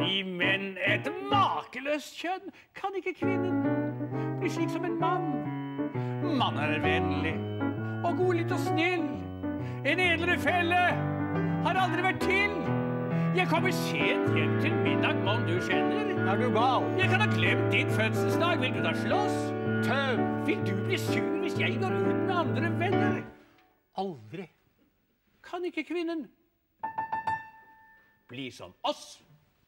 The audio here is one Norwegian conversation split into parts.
Gi menn et makeløst kjønn, kan ikke kvinnen bli slik som en mann. Mannen er vennlig og godlynt og snill. En edlere felle har aldri vært til. Jeg kommer sent hjem til middag, mann du kjenner. Er du gal? Jeg kan ha glemt din fødselsdag, vil du da slåss? Tøv, vil du bli sur hvis jeg går ut med andre venner? Aldri. Kan ikke kvinnen bli som oss?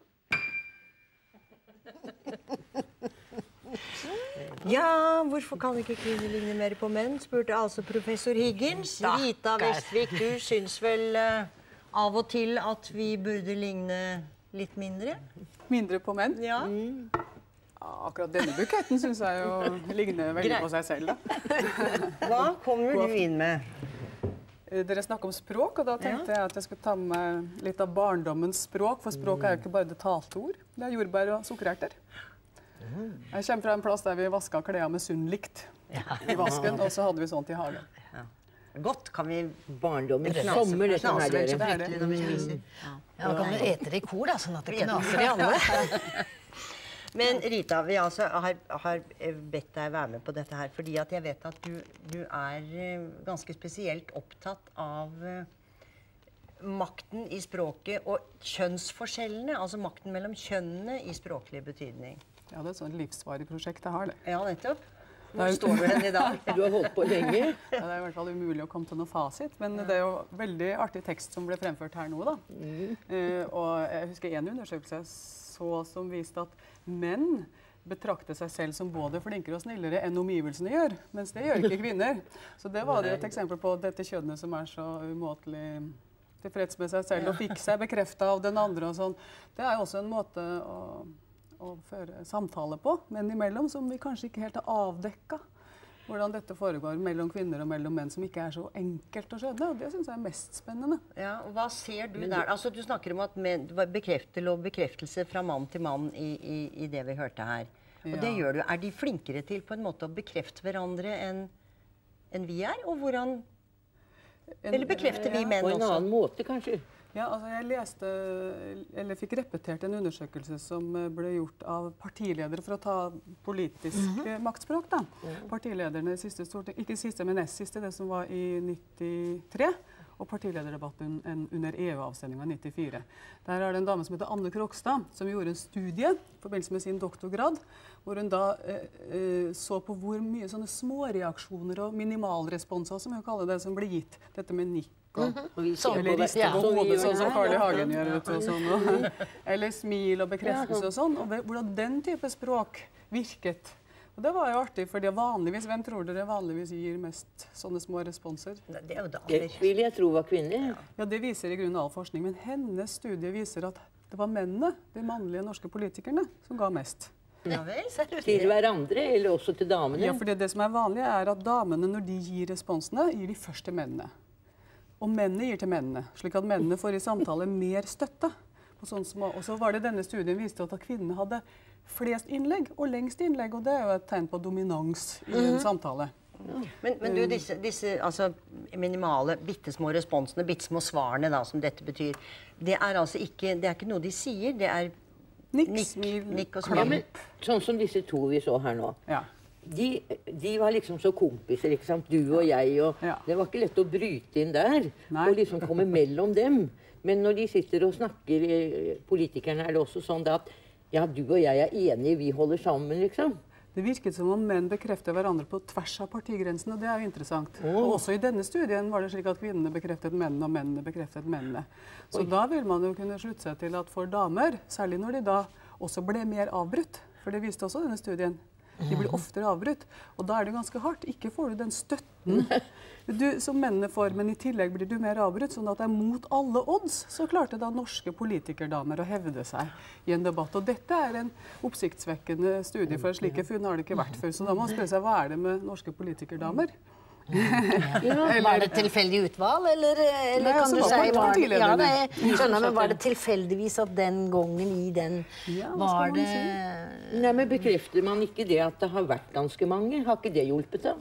Ja, hvorfor kan ikke kvinner ligne mer på menn, spurte altså professor Higgins. Rita Westvik, du syns vel av og til at vi burde ligne litt mindre? Mindre på menn? Ja. Akkurat denne buketten synes jeg jo ligner veldig på seg selv, da. Hva kommer du inn med? Dere snakker om språk, og da tenkte jeg at jeg skulle ta med litt av barndommens språk, for språk er jo ikke bare det talte ord, det er jordbær og sukkererter. Jeg kommer fra en plass der vi vasket klær med sunnlikt i vasken, og så hadde vi sånt i hagen. Godt kan vi barndommen sommer, det som er dere. så fryktelig når vi spiser. Ja, da kan du ete det i kor, da, sånn at det knaser i alle. Men Rita, vi altså har bedt deg være med på dette her, fordi at jeg vet at du er ganske spesielt opptatt av makten i språket og kjønnsforskjellene, altså makten mellom kjønnene i språklig betydning. Ja, det er et sånt livsvarig prosjekt jeg har det. Ja, nettopp. Hvor står du hen i dag? Du har holdt på lenge. Ja, det er i hvert fall umulig å komme til noe fasit, men det er jo veldig artig tekst som ble fremført her nå, da. Og jeg husker en undersøkelse som viste at menn betrakter seg selv som både flinkere og snillere enn omgivelsene gjør, mens det gjør ikke kvinner. Så det var det et eksempel på dette kjønnet som er så umåtelig tilfreds med seg selv og fikk seg bekreftet av den andre og sånn. Det er jo også en måte å føre samtale på, menn imellom, som vi kanskje ikke helt har avdekket. Hvordan dette foregår mellom kvinner og mellom menn, som ikke er så enkelt å skjønne, og det synes jeg er mest spennende. Ja, og hva ser du der? Altså, du snakker om at bekreftelse fra mann til mann i det vi hørte her. Og det gjør du. Er de flinkere til på en måte å bekrefte hverandre enn vi er? Og hvordan... Eller bekrefter vi menn også? På en annen måte, kanskje? Ja, altså jeg fikk repetert en undersøkelse som ble gjort av partiledere for å ta politisk maktspråk, da. Partilederne siste storting, ikke siste, men nest siste, det som var i 93, og partilederdebatten under EU-avsendingen i 94. Der er det en dame som heter Anne Krogstad, som gjorde en studie i forbindelse med sin doktorgrad, hvor hun da så på hvor mye sånne småreaksjoner og minimalresponser, som hun kaller det, som ble gitt. Dette med nikk, eller riste på hodet, sånn som Carl I. Hagen gjør, og sånn, eller smil og bekreftelse og sånn, og hvordan den type språk virket. Og det var jo artig, for vanligvis, hvem tror dere vanligvis gir mest sånne små responser? Det er jo Det vil jeg tro var kvinner. Ja, det viser i grunnen all forskning, men hennes studie viser at det var mennene, de mannlige norske politikerne, som ga mest. Ja vel? Til hverandre, eller også til damene? Ja, for det som er vanlig er at damene, når de gir responsene, gir de først til mennene. Og mennene gir til mennene, slik at mennene får i samtale mer støtte. Og så var det denne studien viste at kvinnene hadde flest innlegg og lengst innlegg, og det er jo et tegn på dominans i en samtale. Men du, disse altså, minimale, bittesmå responsene, bittesmå svarene da, som dette betyr, det er altså ikke, det er ikke noe de sier, det er nikk og smil. Sånn som disse to vi så her nå. Ja. De var liksom så kompiser, ikke sant? Du og jeg, og det var ikke lett å bryte inn der, og liksom komme mellom dem. Men når de sitter og snakker, politikerne, er det også sånn at ja, du og jeg er enige, vi holder sammen, liksom. Det virket som om menn bekreftet hverandre på tvers av partigrensene, og det er jo interessant. Og også i denne studien var det slik at kvinnene bekreftet mennene, og mennene bekreftet mennene. Så da vil man jo kunne slutte seg til at for damer, særlig når de da også ble mer avbrutt, for det viste også denne studien, de blir oftere avbrutt, og da er det ganske hardt. Ikke får du den støtten som mennene får, men i tillegg blir du mer avbrutt, sånn at det er mot alle odds, så klarte da norske politikerdamer å hevde seg i en debatt. Og dette er en oppsiktsvekkende studie, for slike funn har det ikke vært før, så da må man spørre seg, hva er det med norske politikerdamer? Var det tilfeldig utvalg, eller kan du si var det tilfeldigvis at den gangen i den var det... Nei, men bekrefter man ikke det at det har vært ganske mange? Har ikke det hjulpet da?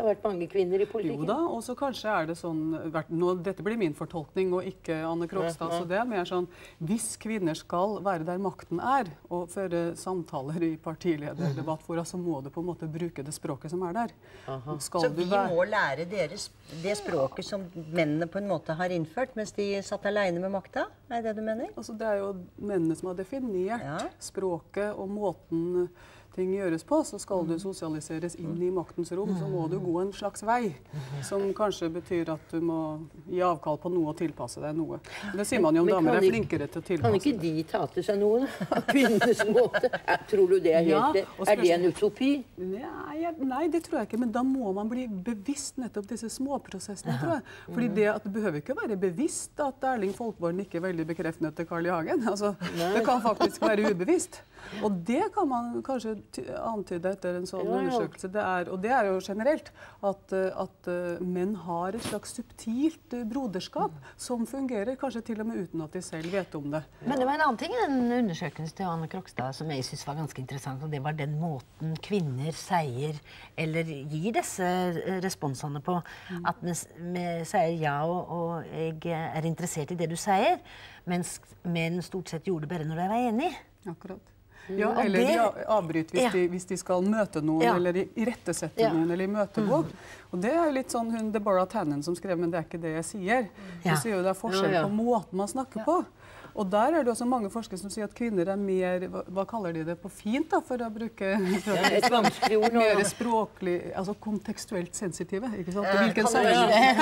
Det har vært mange kvinner i politikken. Jo da, og så kanskje det sånn, dette blir min fortolkning og ikke Anne Krogstad, så det mer sånn, hvis kvinner skal være der makten og føre samtaler i partilederdebatt for oss, så må du på en måte bruke det språket som der. Så vi må lære det språket som mennene på en måte har innført, mens de satt alene med makta? Det du mener? Altså, det jo mennene som har definert språket og måten ting gjøres på, så skal du sosialiseres inn i maktens rom, så må du gå en slags vei, som kanskje betyr at du må gi avkall på noe og tilpasse deg noe. Det sier man jo om damer flinkere til å tilpasse. Kan ikke de ta til seg noe av kvinnenes måte? Tror du det helt? Det en utopi? Nei, det tror jeg ikke, men da må man bli bevisst nettopp disse småprosessene, tror jeg. Fordi det behøver ikke være bevisst at Erling Folkvord ikke er veldig bekreftende til Carl I. Hagen. Altså, det kan faktisk være ubevisst. Og det kan man kanskje antyde etter en sånn undersøkelse. Og det jo generelt at menn har et slags subtilt broderskap som fungerer, kanskje til og med uten at de selv vet om det. Men det var en annen ting i den undersøkelsen til Anne Krogstad som jeg synes var ganske interessant, og det var den måten kvinner sier, eller gir disse responsene på, at vi sier ja, og jeg interessert i det du sier, mens menn stort sett gjorde det bare når de var enige. Akkurat. Ja, eller de avbryter hvis de skal møte noen, eller irettesette noen, eller imøtegå. Og det litt sånn Deborah Tannen som skrev, men det ikke det jeg sier. Så sier jo det forskjell på måten man snakker på. Og der det også mange forskere som sier at kvinner mer, hva kaller de det på fint da, for å bruke et vanskelig ord nå. Mer språklig, altså kontekstuelt sensitive, ikke sant? Hvilken sammenheng?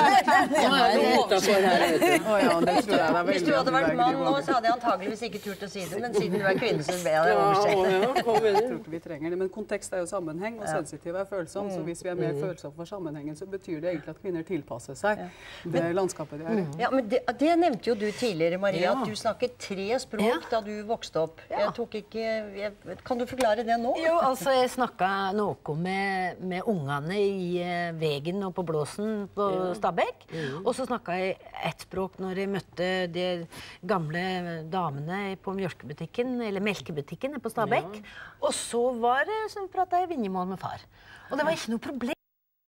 Hvis du hadde vært mann nå, så hadde jeg antageligvis ikke turt å si det, men siden du kvinne, så ber jeg deg oversette. Jeg tror ikke vi trenger det, men kontekst jo sammenheng, og sensitiv følsom, så hvis vi mer følsomme for sammenhengen, så betyr det egentlig at kvinner tilpasser seg det landskapet de i. Ja, men det nevnte jo du tidligere, Maria, at du snakket 3 språk da du vokste opp. Kan du forklare det nå? Jo, altså jeg snakket noe med ungene i Vegen og på Blåsen på Stabekk. Og så snakket jeg ett språk når jeg møtte de gamle damene på mjølkebutikken, eller melkebutikken på Stabekk. Og så pratet jeg vinjemål med far. Og det var ikke noe problem.